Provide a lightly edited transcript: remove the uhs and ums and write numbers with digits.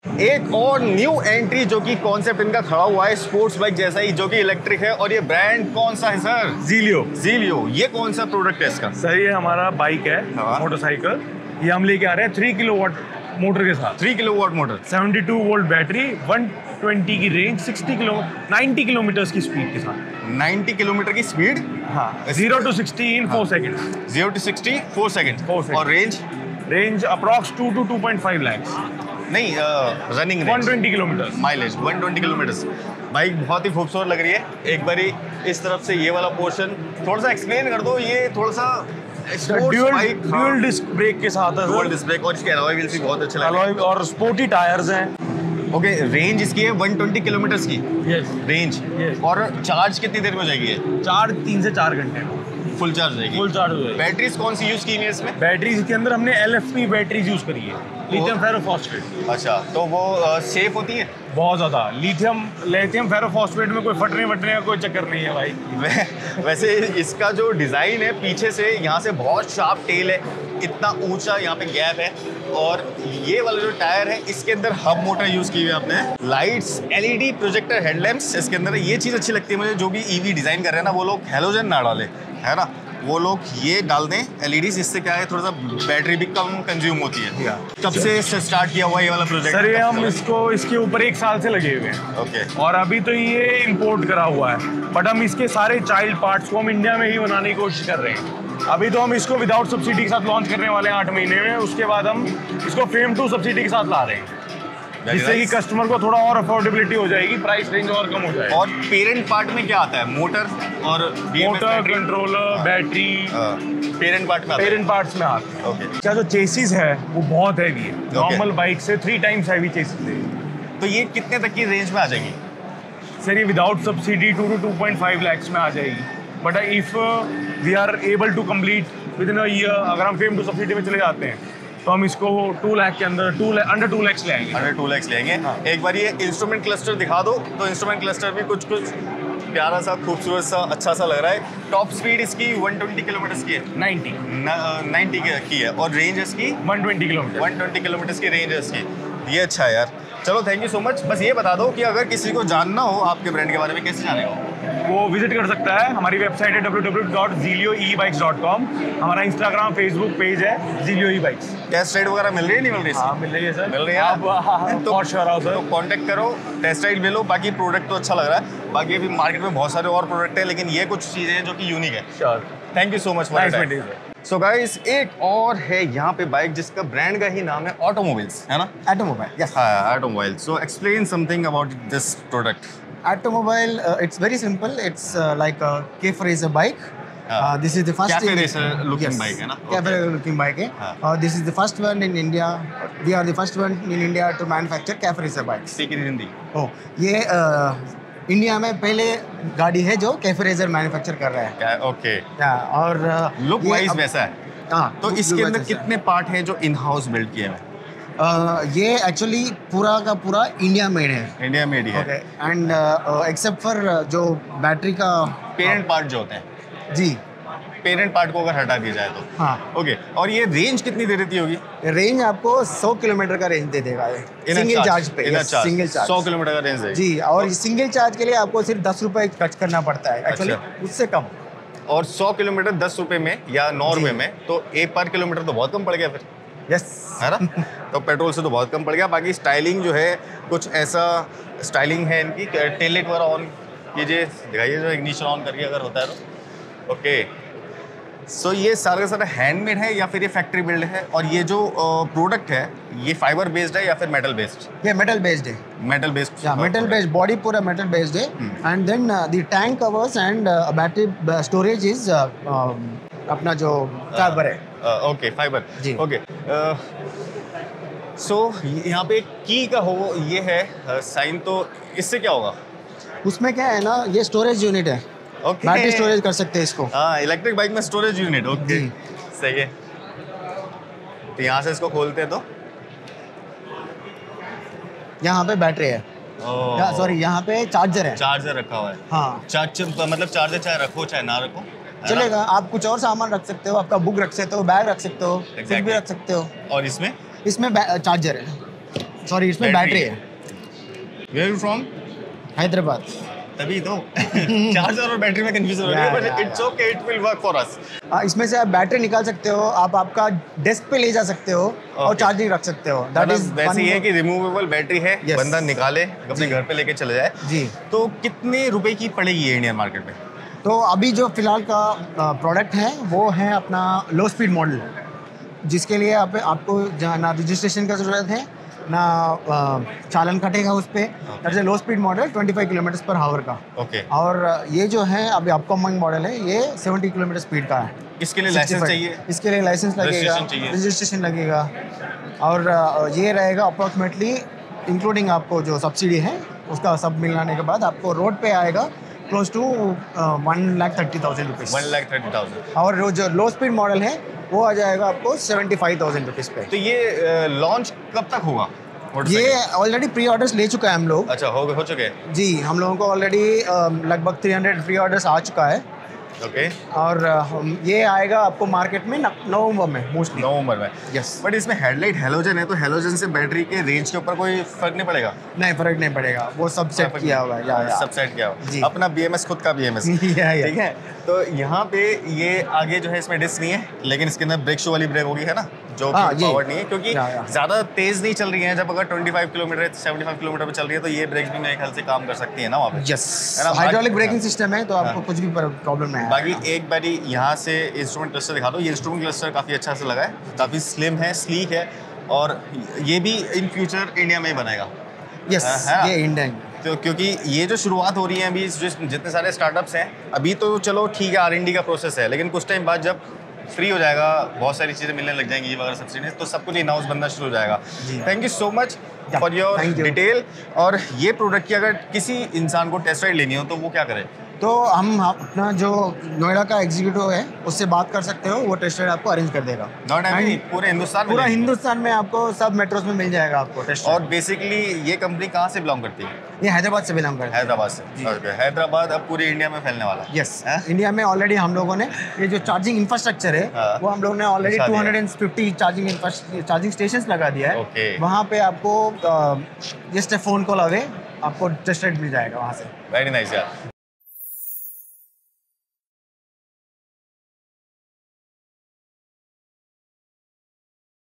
एक और new entry जो कि कॉन्सेप्ट इनका खड़ा हुआ है स्पोर्ट्स बाइक जैसा ही, जो कि इलेक्ट्रिक है। और ये ब्रांड कौन सा है सर? जीलियो। जीलियो, ये कौन सा प्रोडक्ट है इसका? सर ये हमारा बाइक है, हाँ। मोटरसाइकिल। ये हम लेके आ रहे हैं 3 किलोवाट मोटर के साथ। 3 किलोवाट मोटर, 72 वोल्ट बैटरी, 120 की रेंज, 90 किलोमीटर की स्पीड के साथ। 90 किलोमीटर की स्पीड। हाँ, 0 to 60 in 4 seconds। 0 to 60 4 second. और रेंज अप्रॉक्स 2 to 2.5 lakhs। नहीं, running 120 kilometre mileage, 120 kilometre. Bike बहुत ही खूबसूरत लग रही है। एक बारी इस तरफ से ये वाला पोर्शन थोड़ा सा एक्सप्लेन कर दो। ये थोड़ा सा ड्यूल डिस्क ब्रेक के साथ है। ड्यूल डिस्क ब्रेक, और इसके अलॉय व्हील्स भी बहुत अच्छे लग रहे हैं। और स्पोर्टी टायर्स हैं। ओके, रेंज इसकी है 120 किलोमीटर की यस रेंज। Yes। और चार्ज कितनी देर में हो जाएगी? 3 से 4 घंटे में फुल चार्ज हो जाएगी। फुल चार्ज हो जाएगी। बैटरीज कौन सी यूज की है इसमें? बैटरीज के अंदर हमने LFP बैटरीज यूज करी है, लिथियम फेरोफॉस्फेट। अच्छा, तो वो सेफ होती है? बहुत ज्यादा। लिथियम फेरोफॉस्फेट में कोई फटने का कोई चक्कर नहीं है भाई। वैसे इसका जो डिजाइन है पीछे से, यहाँ से बहुत शार्प टेल है, इतना ऊंचा यहाँ पे गैप है। और ये वाला जो टायर है इसके अंदर हब मोटर यूज की हुई है आपने। लाइट्स, LED प्रोजेक्टर हेडलैम्प्स इसके अंदर है। ये चीज अच्छी लगती है मुझे, जो भी EV डिजाइन कर रहे हैं ना वो लोग हेलोजन ना डाले, है ना, वो लोग ये डाल दें LEDs। इससे क्या है, थोड़ा सा बैटरी भी कम कंज्यूम होती है। कब से स्टार्ट किया हुआ ये वाला प्रोजेक्ट? सर ये हम इसके ऊपर 1 साल से लगे हुए हैं। ओके। और अभी तो ये इंपोर्ट करा हुआ है, बट हम इसके सारे चाइल्ड पार्ट्स को हम इंडिया में ही बनाने की कोशिश कर रहे हैं। अभी तो हम इसको विदाउट सब्सिडी के साथ लॉन्च करने वाले हैं 8 महीने में। उसके बाद हम इसको FAME II सब्सिडी के साथ ला रहे हैं, जिससे कि कस्टमर को थोड़ा और अफोर्डेबिलिटी हो जाएगी, प्राइस रेंज और कम हो जाएगा। और पेरेंट पार्ट में क्या आता है? मोटर और motor, controller, battery parent part में पेरेंट पार्ट्स में आते हैं। ओके। क्या जो चेसिस है वो बहुत हैवी है, नॉर्मल बाइक से 3 times हैवी चेसिस है। तो ये कितने तक की रेंज में आ जाएगी? सर ये विदाउट सब्सिडी 2 to 2.5 lakhs में आ जाएगी। But if we are able to complete within a year, अगर हम FAME II सब्सिडी में चले जाते हैं तो हम इसको 2 लाख के अंदर अंडर 2 lakhs ले आएंगे। अंडर 2 lakhs ले आएंगे। हाँ। एक बार ये इंस्ट्रूमेंट क्लस्टर दिखा दो। तो इंस्ट्रूमेंट क्लस्टर भी कुछ प्यारा सा, खूबसूरत सा, अच्छा सा लग रहा है। टॉप स्पीड इसकी 120 किलोमीटर की है। 90 की है। और रेंज इसकी 120 किलोमीटर। 120 किलोमीटर की रेंज है इसकी। ये अच्छा है यार। चलो, थैंक यू सो मच। बस ये बता दो कि अगर किसी को जानना हो आपके ब्रांड के बारे में, कैसे जानेगा? वो विजिट कर सकता है। हमारी वेबसाइट है www.zilioebikes.com। हमारा इंस्टाग्राम, फेसबुक पेज है Zilio E-Bikes। टेस्ट राइड वगैरह मिल रही है, नहीं मिल रही? हाँ, मिल रही है सर। मिल रही है आप तो बहुत श्योर आओ सर। तो कांटेक्ट करो, टेस्ट राइड ले लो। बाकी प्रोडक्ट तो अच्छा लग रहा है। बाकी अभी मार्केट में बहुत सारे और प्रोडक्ट है, लेकिन ये कुछ चीज़ें हैं जो कि यूनिक है। Sure. Thank you so much for it. So guys, एक और है यहाँ पे बाइक जिसका ब्रांड का ही नाम है ऑटोमोबाइल्स, है ना? Automobile, yes. हाँ, automobile. So explain something about this product. Automobile, it's very simple. It's like a cafe racer bike. This is the first Cafe racer looking bike है ना? Cafe looking bike है। This is the first one in India. We are the first one in India to manufacture cafe racer bikes. Speak in Hindi. Oh, ये India में पहले गाड़ी है जो cafe razor manufacture कर रहा है। ओके। और लुक वाइज वैसा है। हाँ, तो इसके अंदर कितने पार्ट हैं जो इन हाउस बिल्ड किए हैं? ये एक्चुअली पूरा का पूरा इंडिया मेड है। इंडिया मेड है। ओके। एंड एक्सेप्ट फॉर जो बैटरी का पेरेंट पार्ट जो होते हैं, जी, पेरेंट पार्ट को अगर हटा दिया जाए तो। हाँ। ओके। और ये रेंज कितनी दे देती होगी? रेंज आपको 100 किलोमीटर का रेंज दे देगा ये, सिंगल चार्ज पे। सिंगल चार्ज 100 किलोमीटर का रेंज है जी। और सिंगल चार्ज के लिए आपको सिर्फ 10 रुपए खर्च करना पड़ता है एक्चुअली, उससे कम। और 100 किलोमीटर 10 रुपए में या 9 रुपए में, तो 1 पर किलोमीटर तो बहुत कम पड़ गया फिर, यस, है ना? तो पेट्रोल से तो बहुत कम पड़ गया। बाकी स्टाइलिंग जो है कुछ ऐसा स्टाइलिंग है इनकी। टेल लाइट वगैरह ऑन कीजिए, दिखाइए जो इग्निशन ऑन करके अगर होता है तो। ओके। सो ये सारा का सारा हैंडमेड है या फिर ये फैक्ट्री बिल्ड है? और ये जो प्रोडक्ट है ये फाइबर बेस्ड है या फिर मेटल बेस्ड? ये मेटल बेस्ड है। Metal based, metal based, body पूरा मेटल बेस्ड है। And then the tank covers and battery storage is अपना जो फाइबर है। ओके, फाइबर जी। ओके। सो यहाँ पे की का हो ये है साइन, तो इससे क्या होगा? उसमें क्या है ना, ये स्टोरेज यूनिट है। ओके। बैटरी स्टोरेज कर सकते हैं इसको। हाँ, इलेक्ट्रिक बाइक में स्टोरेज यूनिट। ओके, सही है। तो यहाँ से इसको खोलते हैं तो यहाँ पे बैटरी है, सॉरी यहाँ पे चार्जर है। चार्जर रखा हुआ है। हाँ, मतलब चार्जर चाहे रखो चाहे ना रखो चलेगा। आप कुछ और सामान रख सकते हो, आपका बुक रख सकते हो, बैग रख सकते हो, कुछ भी रख सकते हो। और इसमें चार्जर है। सॉरी इसमें बैटरी है। Where you from? हैदराबाद। तभी तो चार्जर और बैटरी में कंफ्यूजन हो रही है, but it's okay, it will work for us. इसमें से आप बैटरी निकाल सकते हो, आप आपका डेस्क पे ले जा सकते हो और चार्जिंग रख सकते हो। दैट इज वैसे ये है कि रिमूवेबल बैटरी है, Yes. बंदा निकाले अपने घर पे लेके चले जाए। जी। तो कितने रुपए की पड़ेगी ये इंडियन मार्केट में? तो अभी जो फिलहाल का प्रोडक्ट है वो है अपना लो स्पीड मॉडल, जिसके लिए आपको जहाँ ना रजिस्ट्रेशन का ज़रूरत है ना चालन कटेगा उस पर। That is low speed model 25 kilometre per hour का। ओके। और ये जो है अभी अपकमिंग मॉडल है, ये 70 किलोमीटर स्पीड का है। इसके लिए लाइसेंस 65 चाहिए? इसके लिए लाइसेंस लगेगा, Registration चाहिए। रजिस्ट्रेशन लगेगा। और ये रहेगा अप्रॉक्सीमेटली इंक्लूडिंग आपको जो सब्सिडी है उसका सब मिलाने के बाद आपको रोड पे आएगा क्लोज टू 1,30,000 रुपीज़। 1,30,000। और जो लो स्पीड मॉडल है वो आ जाएगा आपको 75,000 रुपीज़ पे। तो ये लॉन्च कब तक होगा? ये ऑलरेडी प्री ऑर्डर्स ले चुका है हम लोग। अच्छा, हो चुके हैं। जी, हम लोगों को ऑलरेडी लगभग 300 प्री ऑर्डर्स आ चुका है। ओके। और ये आएगा आपको मार्केट में नवंबर में मोस्टली। नवंबर में। यस। बट इसमें हेडलाइट हेलोजन है, तो हेलोजन से बैटरी के रेंज के ऊपर कोई फर्क नहीं पड़ेगा? नहीं, फर्क नहीं पड़ेगा, वो सब सेट किया हुआ है। या सब सेट किया हुआ जी। है, अपना बीएमएस, खुद का बीएमएस। या। ठीक है। तो यहाँ पे ये आगे जो है इसमें डिस्क नहीं है, लेकिन इसके अंदर ब्रेक शू वाली ब्रेक होगी, है ना, जो पावर नहीं है, क्योंकि या। ज्यादा तेज नहीं चल रही है। जब अगर 25 किलोमीटर 75 किलोमीटर पे चल रही है तो ये ब्रेक्स भी मेरे ख्याल से काम कर सकती है ना वहाँ पे। यस, है ना? हाइड्रोलिक ब्रेकिंग सिस्टम है, तो आपको कुछ भी प्रॉब्लम नहीं है। बाकी एक बारी यहाँ से इंस्ट्रूमेंट क्लस्टर दिखा दो। ये इंस्ट्रूमेंट क्लस्टर काफ़ी अच्छा से लगा है, काफ़ी स्लिम है, स्लीक है, और ये भी इन फ्यूचर इंडिया में ही बनेगा। यस, है। ये इंडियन। तो क्योंकि ये जो शुरुआत हो रही है अभी, जितने सारे स्टार्टअप्स हैं अभी, तो चलो ठीक है R&D का प्रोसेस है, लेकिन कुछ टाइम बाद जब फ्री हो जाएगा, बहुत सारी चीज़ें मिलने लग जाएंगी वगैरह सब्सिडी, तो सब कुछ इन हाउस बनना शुरू हो जाएगा। Thank you so much for your detail. और ये प्रोडक्ट की अगर किसी इंसान को टेस्ट राइड लेनी हो तो वो क्या करे? तो हम अपना जो नोएडा का एग्जीक्यूटिव है उससे बात कर सकते हो, वो टेस्ट राइड आपको अरेंज कर देगा। पूरे हिंदुस्तान में? पूरा हिंदुस्तान में आपको सब मेट्रोस में मिल जाएगा आपको टेस्ट। और बेसिकली ये कंपनी कहाँ से बिलोंग करती है? ये हैदराबाद से बिलोंग करता है। हैदराबाद से। ओके। हैदराबाद अब पूरे इंडिया में फैलने वाला है। यस, इंडिया में ऑलरेडी हम लोगों ने ये जो चार्जिंग इंफ्रास्ट्रक्चर है वो हम लोगों ने ऑलरेडी 250 चार्जिंग स्टेशंस लगा दिया है। ओके। वहाँ पे आपको जस्ट फोन कॉल अवे आपको टेस्ट राइड मिल जाएगा वहाँ से। वेरी नाइस यार।